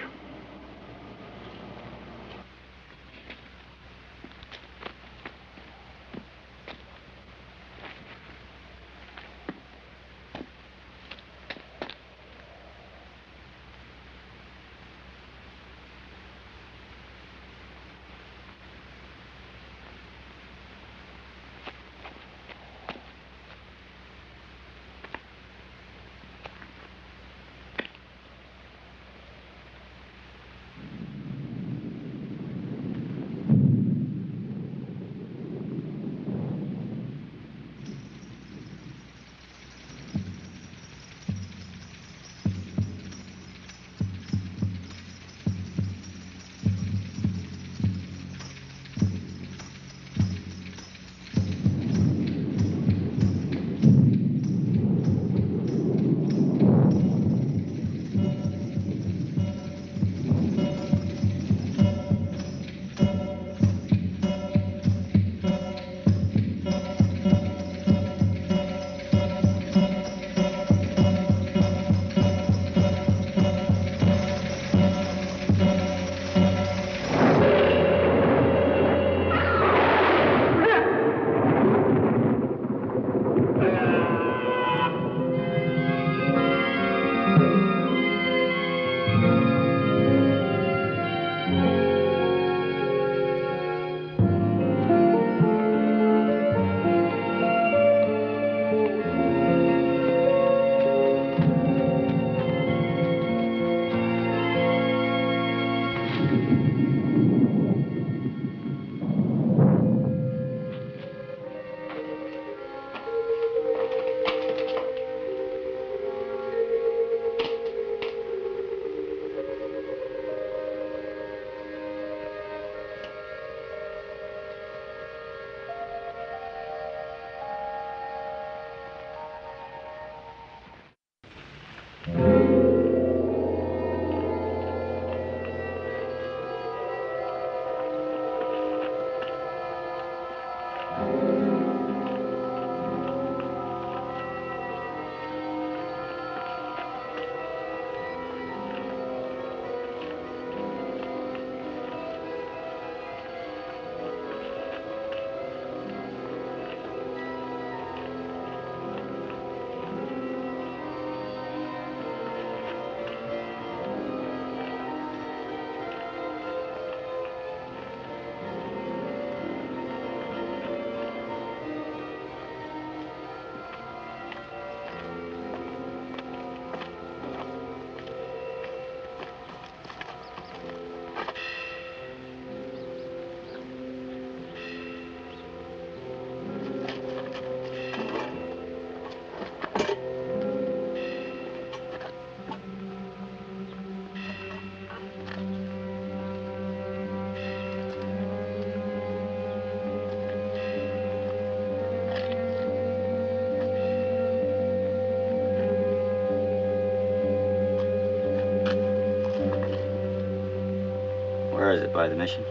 Where is it, by the mission?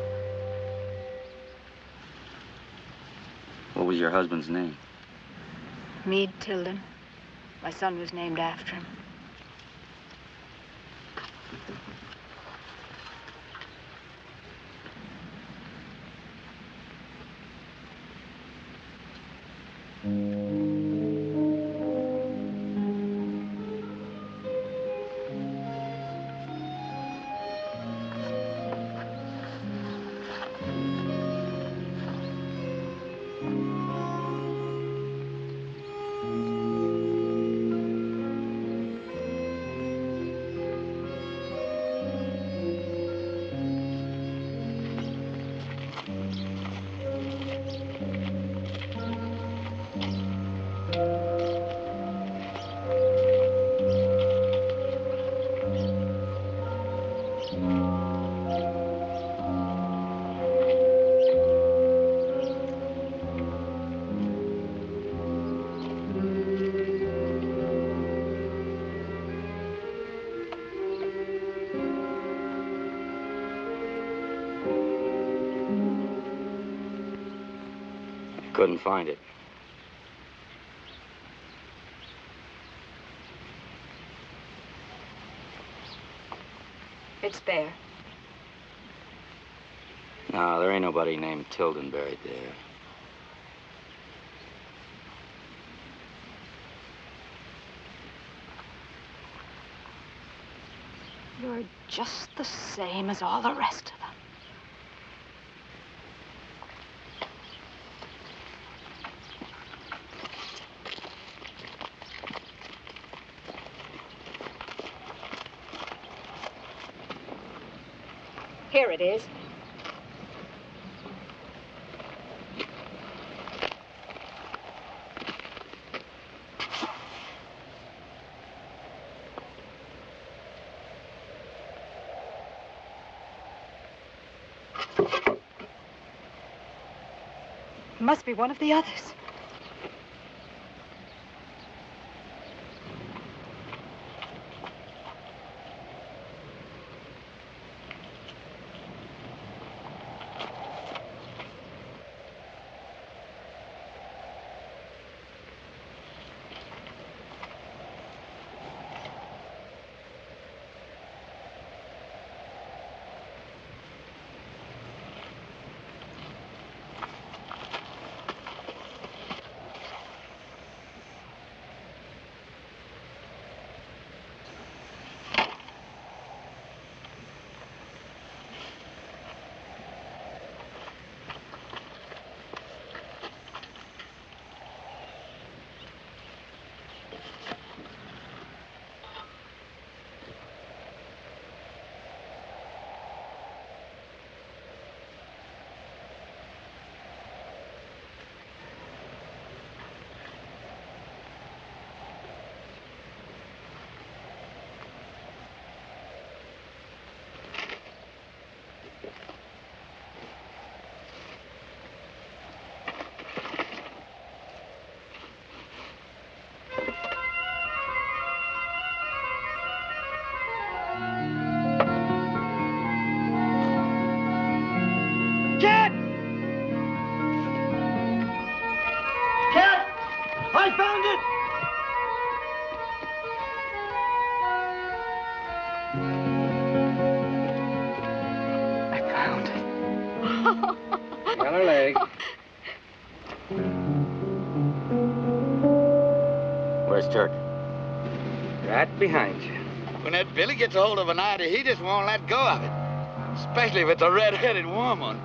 What was your husband's name? Meade Tilden. My son was named after him. Couldn't find it. It's there. No, there ain't nobody named Tilden buried there. You're just the same as all the rest of them. Here it is. Must be one of the others. I found it! Yellowleg. Where's Turk? Right behind you. When that Billy gets a hold of an idea, he just won't let go of it. Especially if it's a red-headed woman.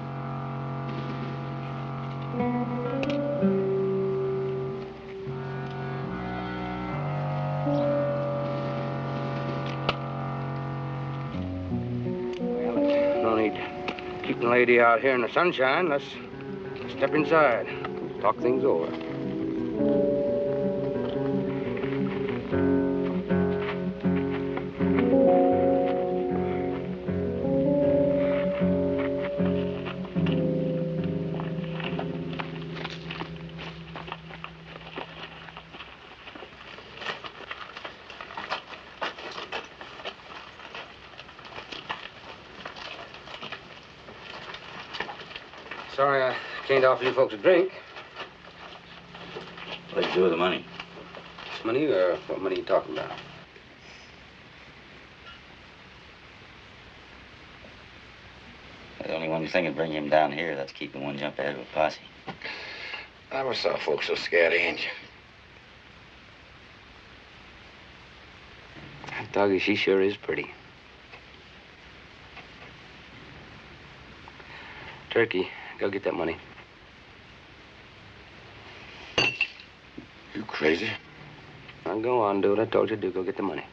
No need keeping the lady out here in the sunshine. Let's step inside. Talk things over. Sorry I can't offer you folks a drink. What'd you do with the money? Money, or what money are you talking about? The only one thing would bring him down here, that's keeping one jump ahead of a posse. I never saw folks so scared of Injun. That doggy, she sure is pretty. Turkey, go get that money. You crazy? Now go on, do what I told you to do. Go get the money.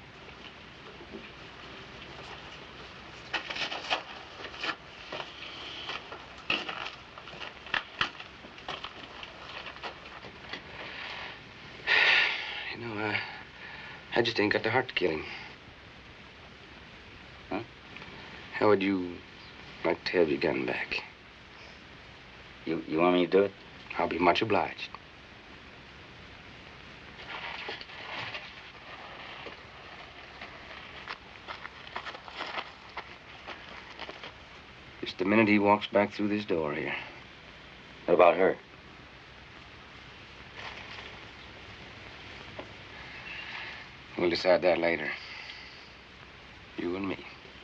You know, I, I just ain't got the heart to kill him. Huh? How would you like to have your gun back? You, you want me to do it? I'll be much obliged. Just the minute he walks back through this door here. What about her? We'll decide that later. You and me.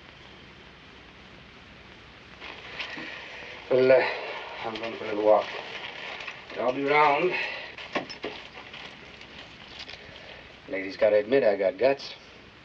Well, uh, I'm going for a little walk. I'll be round. Lady's got to admit I got guts.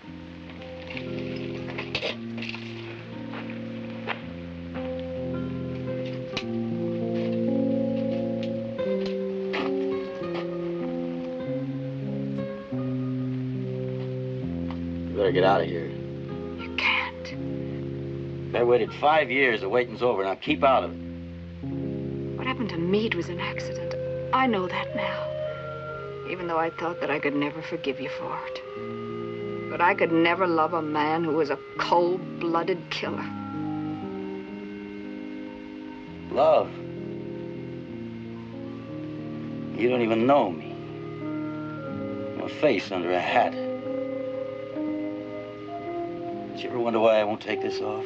Better get out of here. You can't. I waited five years, the waiting's over, now keep out of it. What happened to Meade was an accident. I know that now. Even though I thought that I could never forgive you for it. But I could never love a man who was a cold-blooded killer. Love? You don't even know me. A face under a hat. Did you ever wonder why I won't take this off?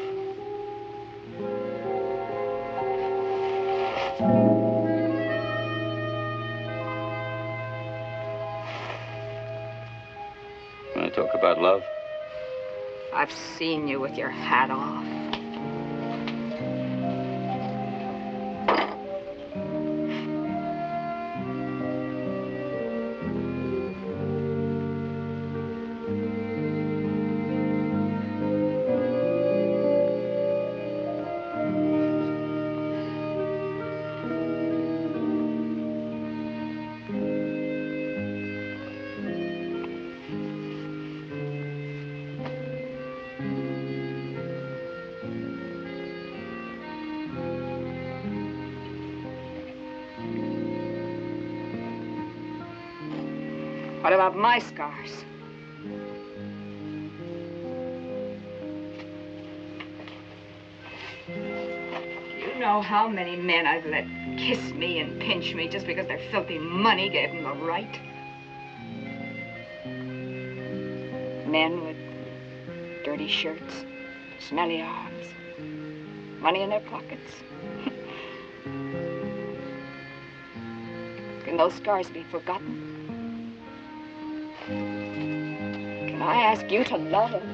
Want to talk about love? I've seen you with your hat off. What about my scars? You know how many men I've let kiss me and pinch me just because their filthy money gave them the right? Men with dirty shirts, smelly arms, money in their pockets. Can those scars be forgotten? And I ask you to love him.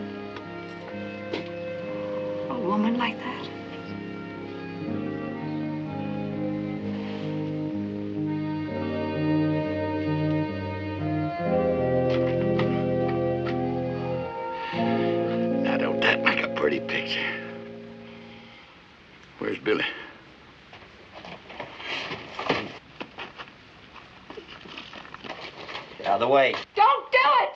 A woman like that. Now, don't that make a pretty picture? Where's Billy? Get out of the way. Don't do it!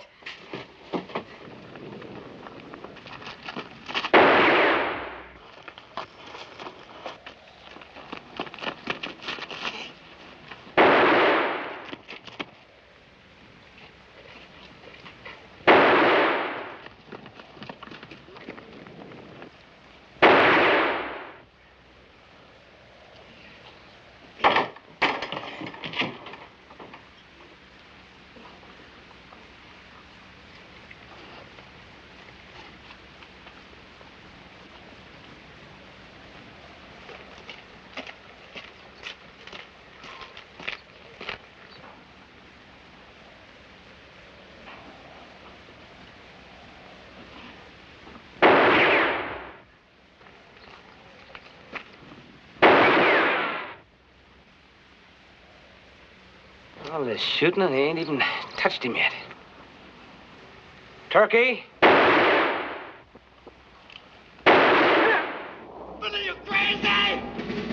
All this shooting and they ain't even touched him yet. Turkey? Billy, you crazy!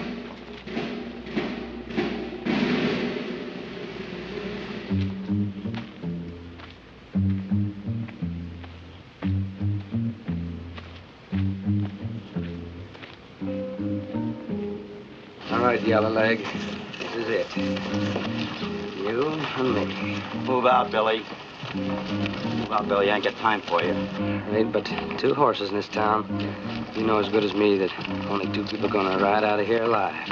All right, Yellowleg. This is it. You and me. Move out, Billy. Move out, Billy. I ain't got time for you. There ain't but two horses in this town. You know as good as me that only two people are gonna ride out of here alive.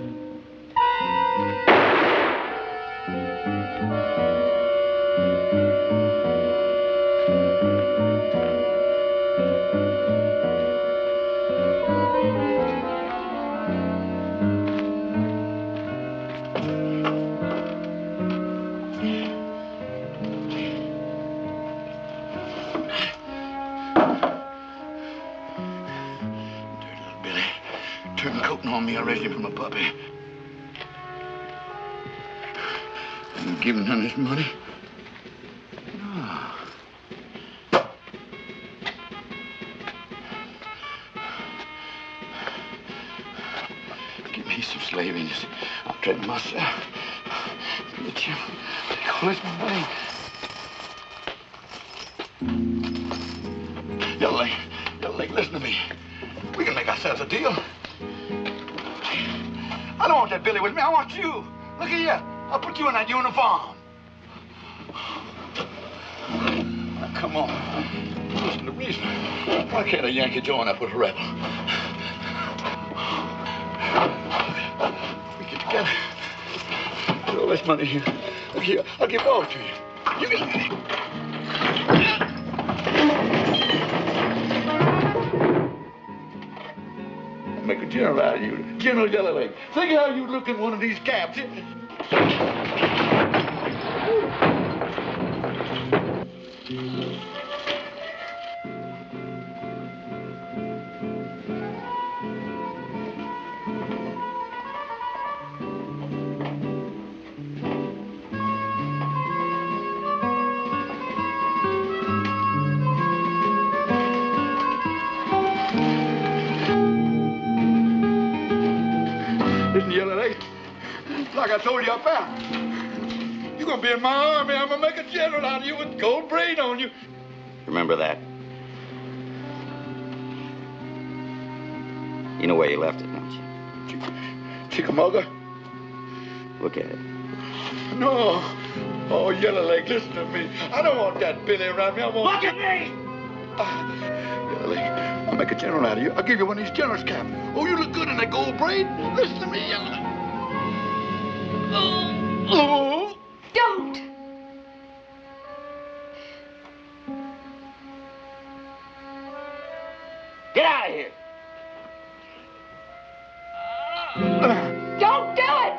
From a puppy. And give him none of his money. No. Give me some slavings. I'll trade myself. Get you. Take all this money. Yellowleg, Yellowleg, listen to me. We can make ourselves a deal. I don't want that Billy with me. I want you. Look at you. I'll put you in that uniform. Now, come on. Listen to reason. Why can't a Yankee join up with a rebel? We get together. Put all this money here. Look here. I'll give it all to you. You can... Make a general out of you. General Yellowleg. Think how you look in one of these caps. Like I told you up there. You're gonna be in my army. I'm gonna make a general out of you with gold braid on you. Remember that? You know where you left it, don't you? Chickamauga? Look at it. No. Oh, Yellowleg, listen to me. I don't want that Billy around me. I want... Look at me! Uh, Yellowleg, I'll make a general out of you. I'll give you one of these general's caps. Oh, you look good in that gold braid. Listen to me, Yellowleg. Oh. Oh. Don't! Get out of here! Don't do it!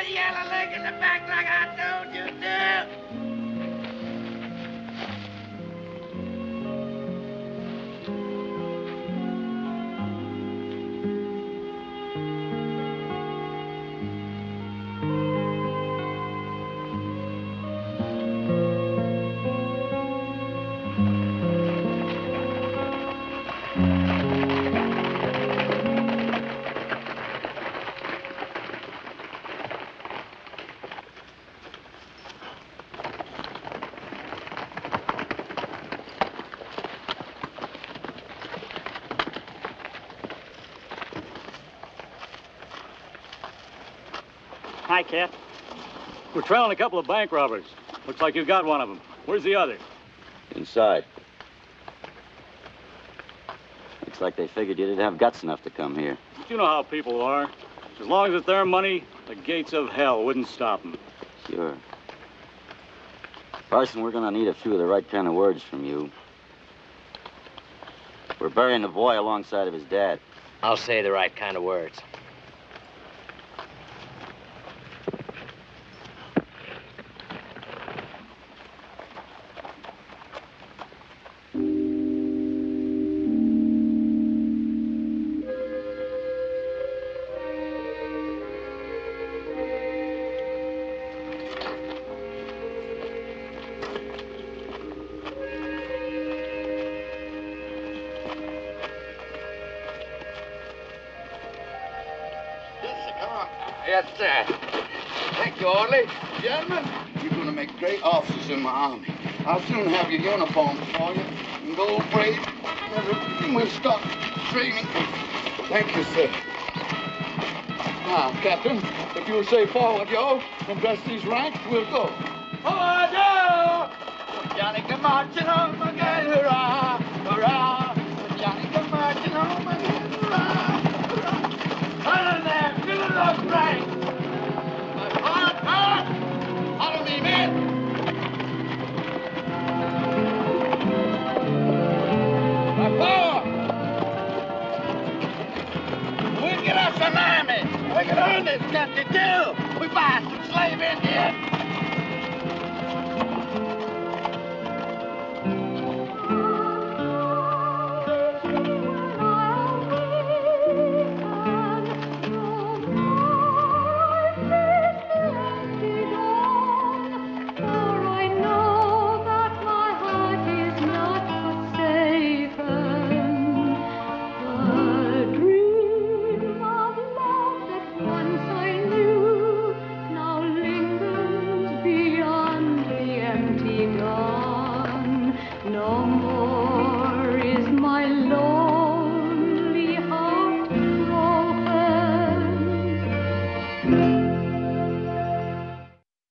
the yellow leg in the back like I told you to. Hi, Kit. We're trailing a couple of bank robbers. Looks like you got one of them. Where's the other? Inside. Looks like they figured you didn't have guts enough to come here. You know how people are. As long as it's their money, the gates of hell wouldn't stop them. Sure. Parson, we're gonna need a few of the right kind of words from you. We're burying the boy alongside of his dad. I'll say the right kind of words. Yes, sir. Thank you, Orley. Gentlemen, you're going to make great officers in my army. I'll soon have your uniforms for you, and gold braid, everything. We'll start training. Thank you, sir. Now, Captain, if you'll say forward, yo, and dress these ranks, we'll go. Forward, yo! Johnny come marching home again, hurrah, hurrah. Johnny come marching home again, hurrah, hurrah. Hold there, fill it up right. Hard, hard. Follow me, men. Now, forward. We get us an army. We can earn this country, too. We buy some slave Indians.